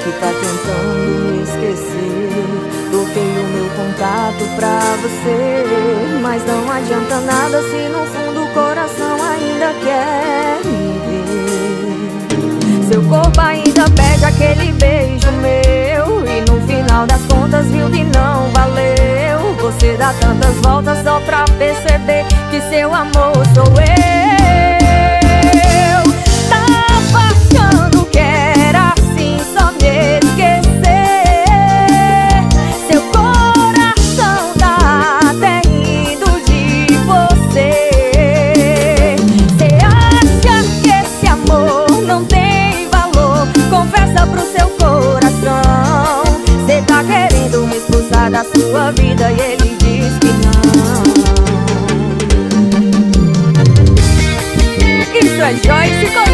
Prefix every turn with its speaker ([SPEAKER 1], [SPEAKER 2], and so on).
[SPEAKER 1] que tá tentando me esquecer. Troquei o meu contato pra você, mas não adianta nada se no fundo o coração ainda quer me ver. Seu corpo ainda pede aquele beijo meu, e no final das contas viu que não valeu. Você dá tantas voltas só pra perceber que seu amor sou eu. Tava achando que era assim, só me esquecer. Seu coração tá até rindo de você. Cê acha que esse amor não tem valor? Confessa pro seu coração. Cê tá querendo me expulsar da sua vida e ele diz que não. Isso é Joyce.